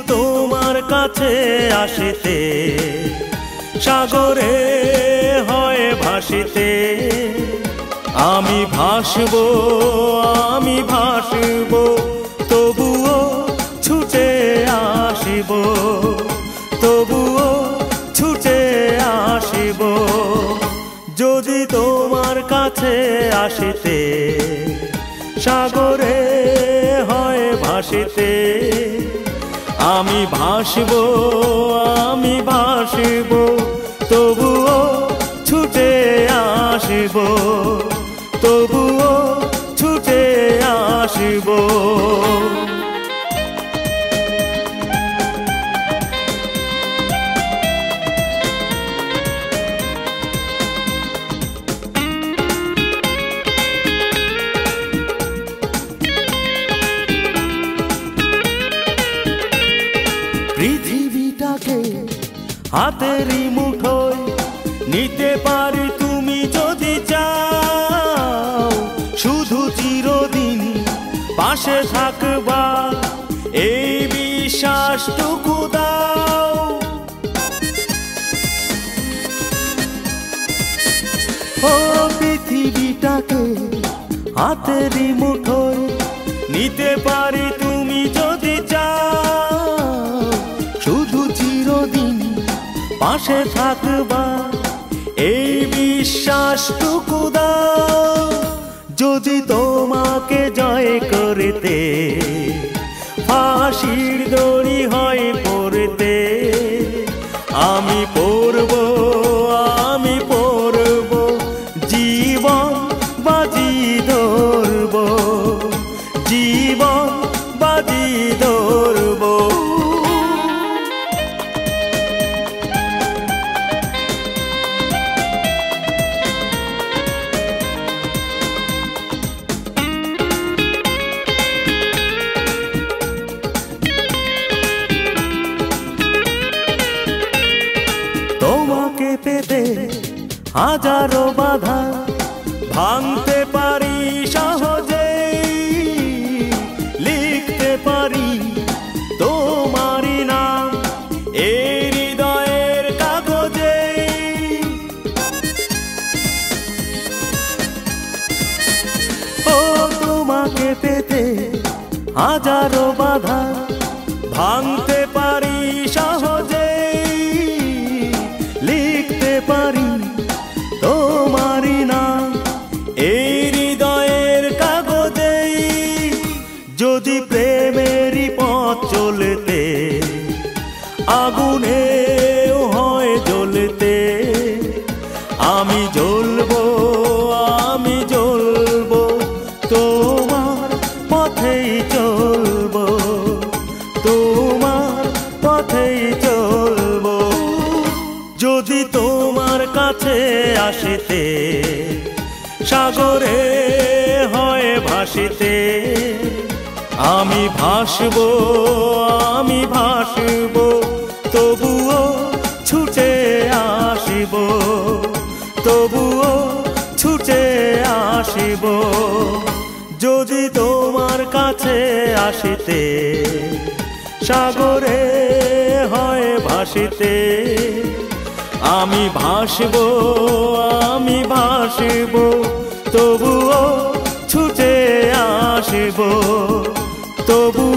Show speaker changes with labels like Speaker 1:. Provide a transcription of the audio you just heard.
Speaker 1: তোমার কাছে আসিতে সাগরে হয় ভাসিতে আমি ভাসবো তবুও ছুটে আসিব তবুও ছুটে আসিব যদি তোমার কাছে আসিতে সাগরে হয় ভাসিতে আমি ভাসবো তবুও ছুটে আসিব তবুও ছুটে আসিব পৃথিবীটাকে হাতেরই মুঠোয় নিতে পারি তুমি যদি চাও শুধু চিরদিন পাশে থাকবা এই বিশ্বাসটুকু দাও ও পৃথিবীটাকে হাতেরই মুঠোয় নিতে পারি তুমি যদি চাও শুধু চিরদিন পাশে থাকবা এই বিশ্বাসটুকু দাও যদি তোমাকে জয় করতে ফাঁসির দড়ি হয় পড়তে আমি পড়ব জীবন বাজি ধরব জীবন বাজি ধরব তোমাকে পেতে হাজারো বাধা ভাঙতে পারি সহজেই লিখতে পারি তোমারই নাম এই হৃদয়ের কাগজে ও তোমাকে পেতে হাজারো বাধা ভাঙতে পারি সহজেই লিখতে পারি তোমারই নাম এই হৃদয়ের কাগজেই যদি প্রেমেরই পথ চলতে আগুনেও হয় জ্বলতে আমি জ্বলবো তোমার পথেই চলবো তোমার পথেই চলবো যদি তোমার কাছে আসিতে সাগরে হয় ভাসিতে আমি ভাসবো তবুও ছুটে আসিব তবুও ছুটে আসিব যদি তোমার কাছে আসিতে সাগরে হয় ভাসিতে আমি ভাসবো তবুও ছুটে আসিব তবু